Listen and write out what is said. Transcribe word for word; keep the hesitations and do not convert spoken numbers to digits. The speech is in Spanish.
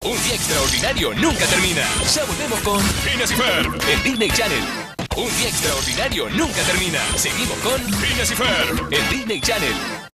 Un día extraordinario nunca termina. Ya volvemos con Phineas y Ferb en Disney Channel. Un día extraordinario nunca termina. Seguimos con Phineas y Ferb en Disney Channel.